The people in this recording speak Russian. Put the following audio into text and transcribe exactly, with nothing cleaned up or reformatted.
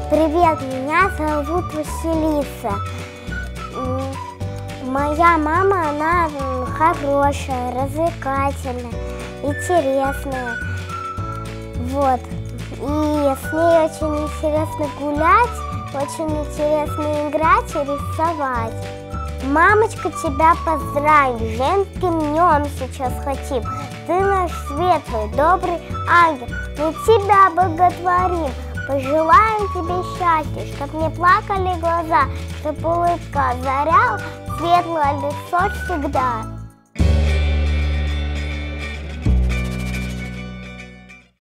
Привет, меня зовут Василиса. Моя мама, она хорошая, развлекательная, интересная. Вот. И с ней очень интересно гулять, очень интересно играть и рисовать. Мамочка, тебя поздравим, женским днем сейчас хотим. Ты наш светлый, добрый ангел, мы тебя боготворим. Пожелаем тебе счастья, чтоб не плакали глаза, чтоб улыбка озаряла светлое лицо всегда.